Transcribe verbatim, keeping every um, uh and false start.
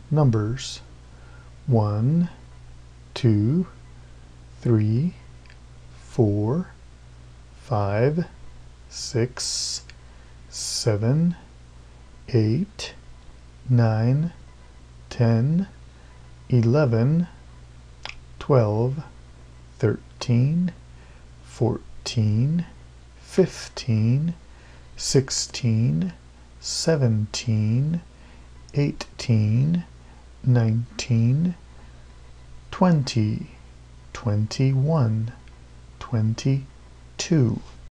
numbers. One, two, three, four, five, six, seven, eight, nine, ten, eleven, twelve, thirteen, fourteen, fifteen, sixteen, seventeen, eighteen, nineteen, twenty, twenty-one, twenty-two.